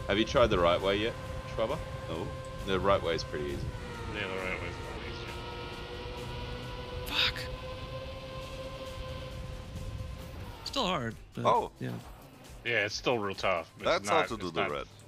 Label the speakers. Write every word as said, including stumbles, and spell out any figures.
Speaker 1: Have you tried the right way yet, Schwabber? No. The right way is pretty easy.
Speaker 2: Yeah, the right way is a lot easier.
Speaker 3: Fuck. Still hard. But
Speaker 4: Oh.
Speaker 3: yeah.
Speaker 2: Yeah, it's still real tough. But
Speaker 4: That's
Speaker 2: it's not,
Speaker 4: how to do
Speaker 2: it's
Speaker 4: the
Speaker 2: not
Speaker 4: red.